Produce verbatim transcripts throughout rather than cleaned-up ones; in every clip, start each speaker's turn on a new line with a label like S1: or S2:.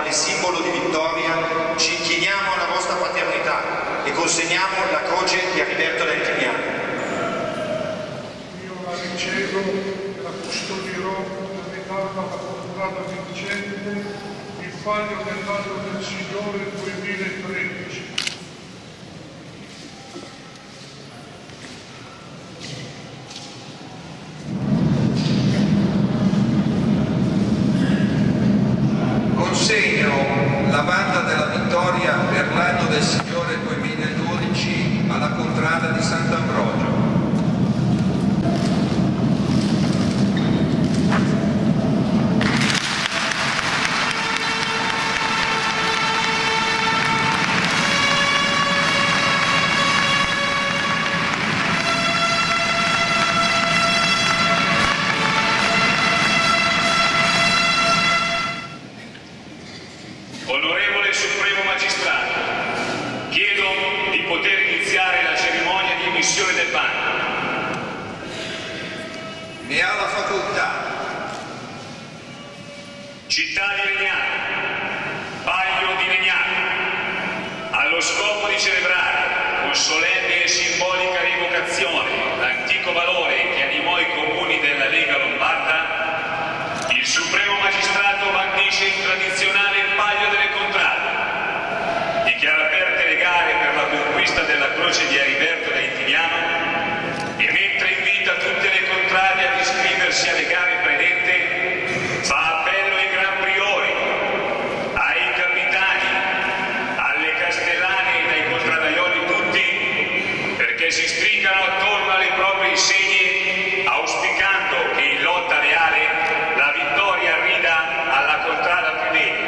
S1: quale simbolo di vittoria, ci inchiniamo alla vostra paternità e consegniamo la croce di Ariberto d'Antignano.
S2: Io la ricevo e la custodirò per ridarla alla contrada vincente, il palio dell'anno del Signore duemilatredici.
S3: Consegno la banda della vittoria per l'anno del Signore duemiladodici alla contrada di Sant'Ambrogio.
S4: Onorevole Supremo Magistrato, chiedo di poter iniziare la cerimonia di emissione del bando.
S3: Ne ha la facoltà.
S4: Città di Legnano, Paglio di Legnano, allo scopo di celebrare con solenne e simbolica rievocazione l'antico valore che animò i comuni della Lega Lombarda, il Supremo Magistrato bandisce il tradizionale Paglio delle Contrade, dichiara aperte le gare per la conquista della croce di Ariberto d'Antignano e mentre invita tutte le contrade ad iscriversi alle gare predette, fa appello ai Gran Priori, ai capitani, alle castellane ed ai contradaioli tutti perché si stringano attorno alle proprie insegne, auspicando che in lotta reale la vittoria arrida alla contrada più debole.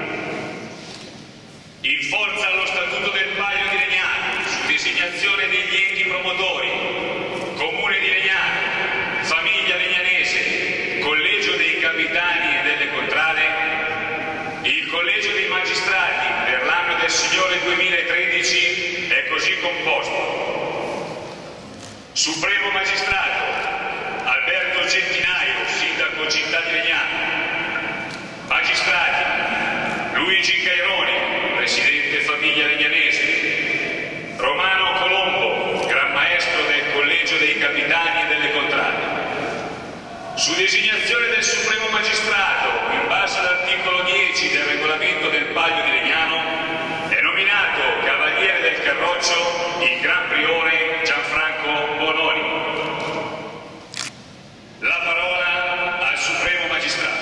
S4: In forza allo Statuto del Paglio di Legnano, su designazione degli enti promotori, Comune di Legnano, Famiglia Legnanese, Collegio dei Capitani e delle Contrade, il Collegio dei Magistrati per l'anno del Signore duemilatredici è così composto. Supremo Magistrato Alberto Centinaio, Sindaco Città di Legnano. Magistrati Luigi Caironi, Presidente Famiglia Legnanese. Romano Colombo, Gran Maestro del Collegio dei Capitani e delle Contrade. Su designazione del Supremo Magistrato, in base all'articolo dieci del regolamento del Paglio di Legnano, è nominato Cavaliere del Carroccio il Gran Priore Gianfranco Bononi. La parola al Supremo Magistrato.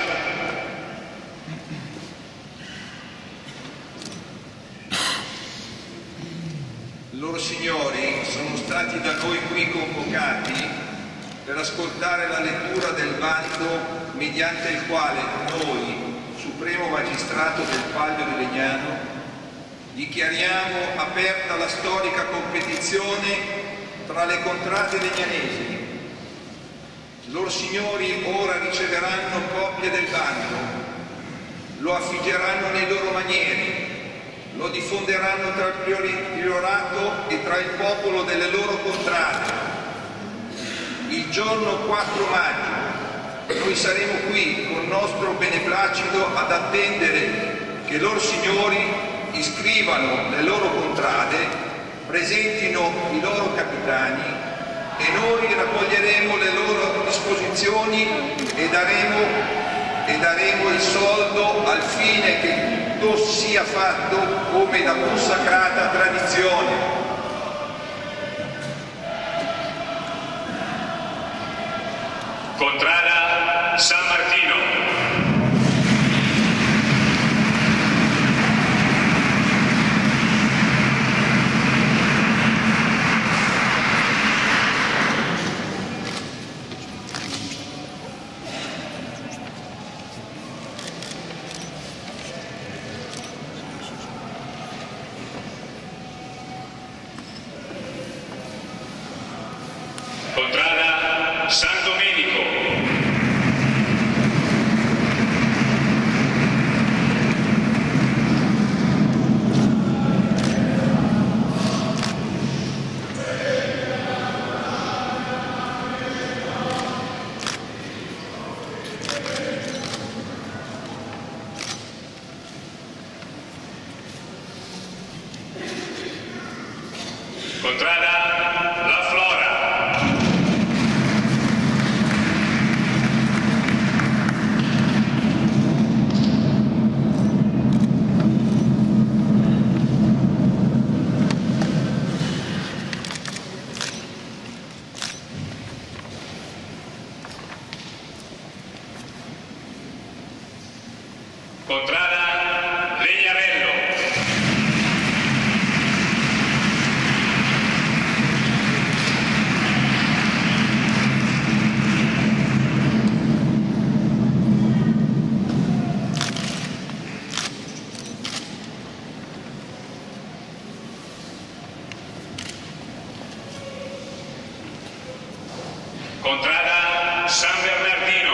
S3: Loro signori sono stati da noi qui convocati per ascoltare la lettura del bando mediante il quale noi, Supremo Magistrato del Paglio di Legnano, dichiariamo aperta la storica competizione tra le contrade legnanesi. Loro signori ora riceveranno copia del bando, lo affiggeranno nei loro manieri, lo diffonderanno tra il priorato e tra il popolo delle loro contrade. Il giorno quattro maggio noi saremo qui con nostro beneplacito ad attendere che loro signori iscrivano le loro contrade, presentino i loro capitani e noi raccoglieremo le loro disposizioni e daremo, e daremo il soldo al fine che tutto sia fatto come da consacrata tradizione.
S4: Contrada San Martino. Contrada San Domenico. Contrada La Flora. Contrada Legnarello. Contrada San Bernardino.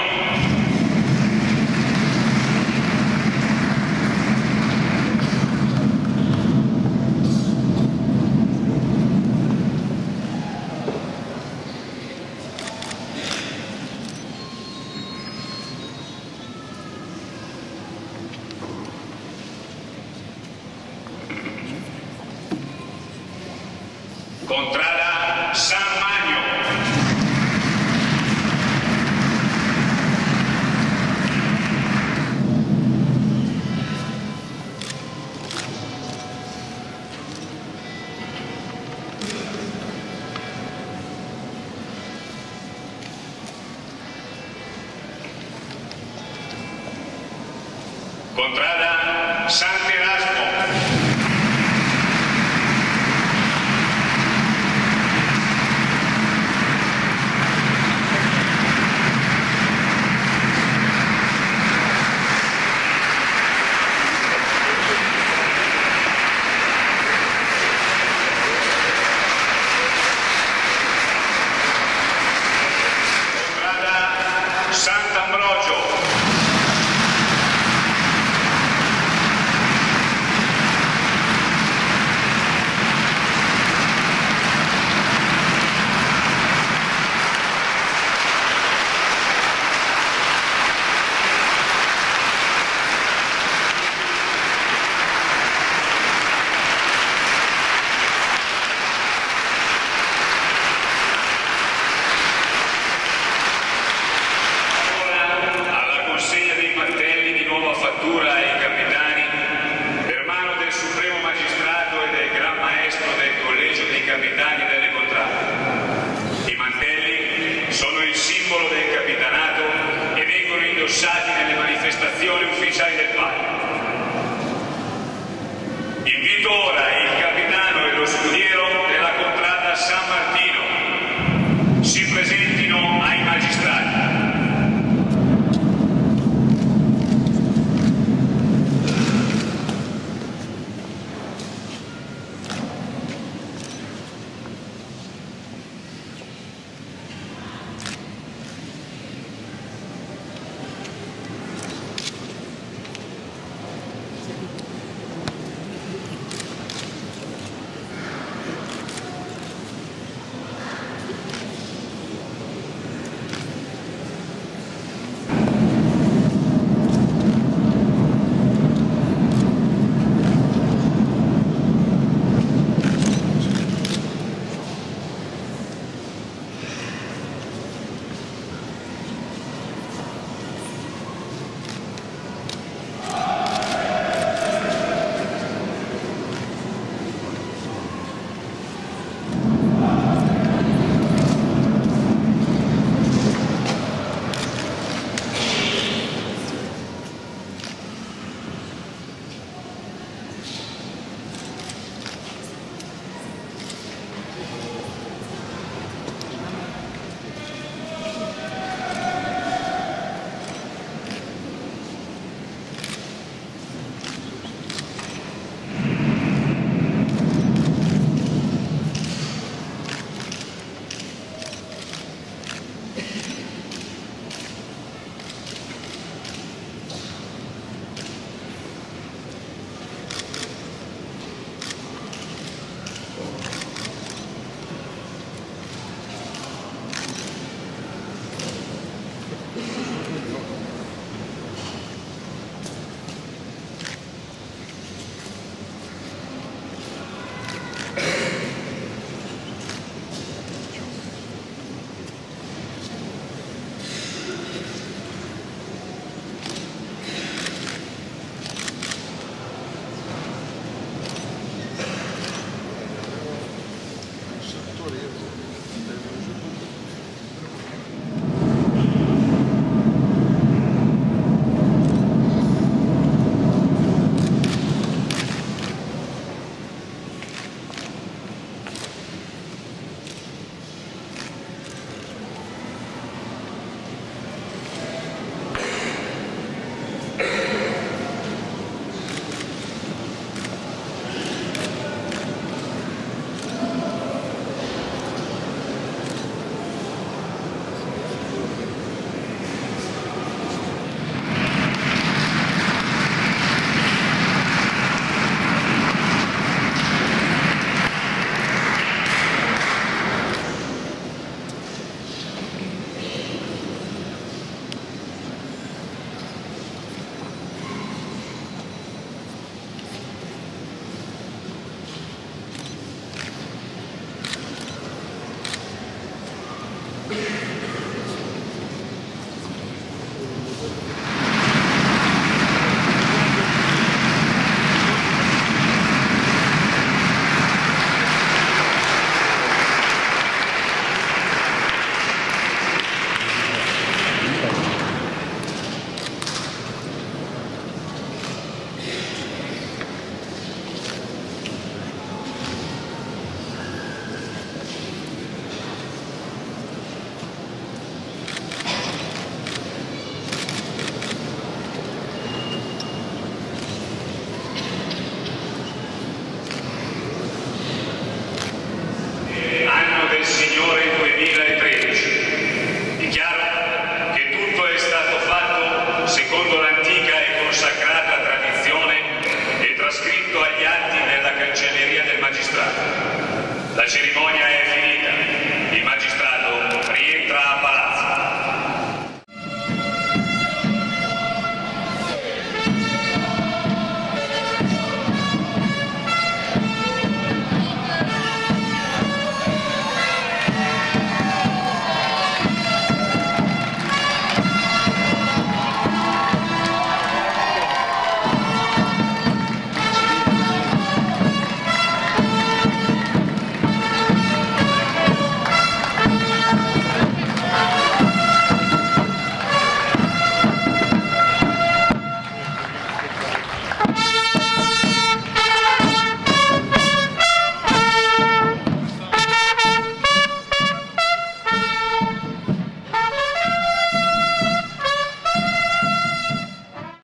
S4: Contrada San Magno. Contrada Sant'Erasmo. Contrada Sant'Ambrogio. Alla consegna dei mantelli di nuova fattura ai capitani per mano del Supremo Magistrato e del Gran Maestro del Collegio dei Capitani delle Contrade. I mantelli sono il simbolo del capitanato e vengono indossati nelle manifestazioni ufficiali del Palio. Invito